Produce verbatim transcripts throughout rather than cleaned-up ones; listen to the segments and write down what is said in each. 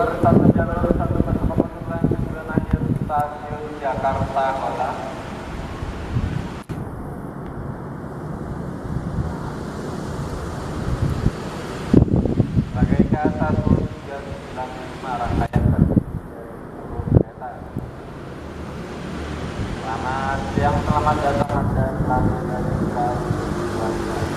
satu jalur satu satu sembilan tujuan akhir stasiun Jakarta Kota. Sebagai K satu tiga sembilan lima rangkaian seluruh kereta. Selamat siang, selamat datang Anda selamat dari stasiun Jakarta.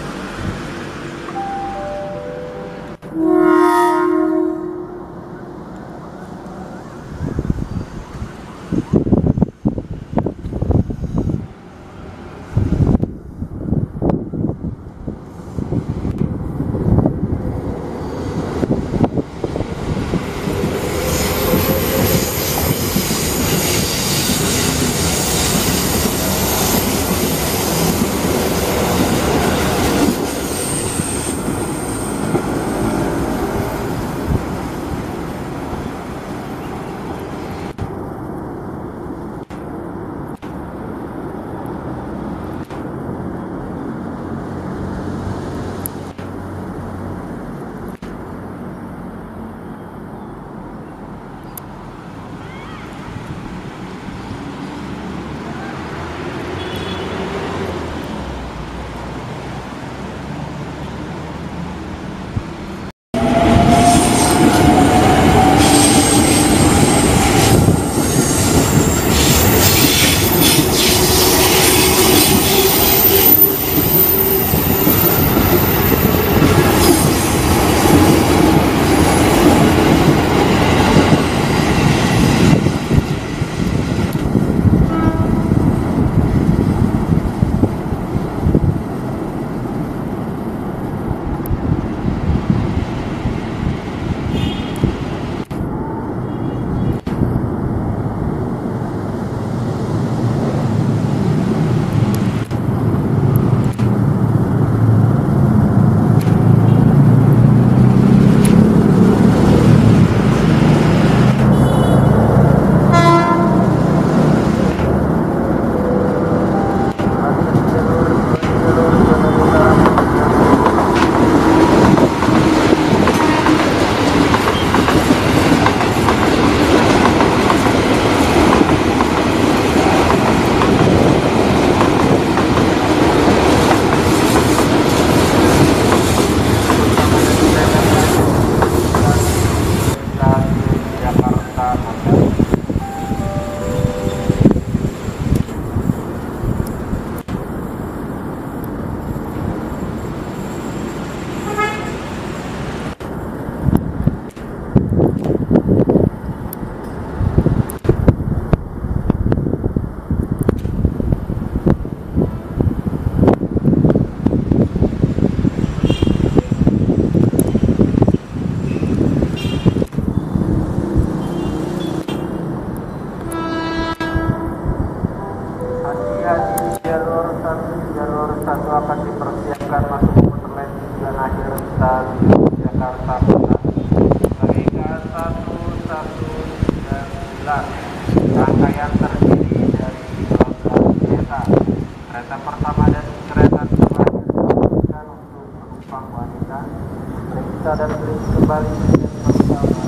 Akan dipersiapkan masuk komuter lain tujuan akhir stasiun Jakarta Kota. Bagi K satu satu tiga sembilan, rangkaian terdiri dari dua belas kereta. Kereta pertama dan kereta terakhir digunakan untuk penumpang wanita. Periksa dan beli kembali bersama.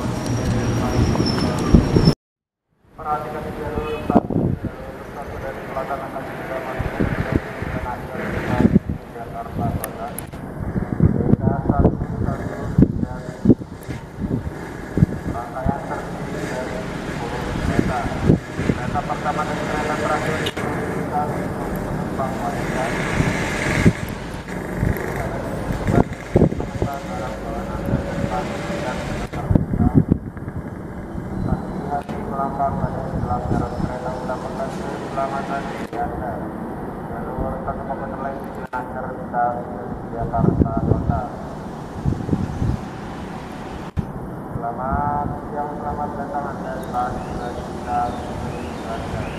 Perhatikan di jalur satu, jalur satu dari selatan akan juga masuk Jakarta Kota. K satu satu tiga rangkaian terdiri dari sepuluh kereta. Kereta pertama dan kereta terakhir digunakan untuk penumpang wanita. Hati-hati melangkah pada pelanggaran kereta utamakan keselamatan diri Anda. Jalur satu komuter lain tujuan akhir stasiun Jakarta Kota. Selamat siang, selamat datang Anda saat sudah kita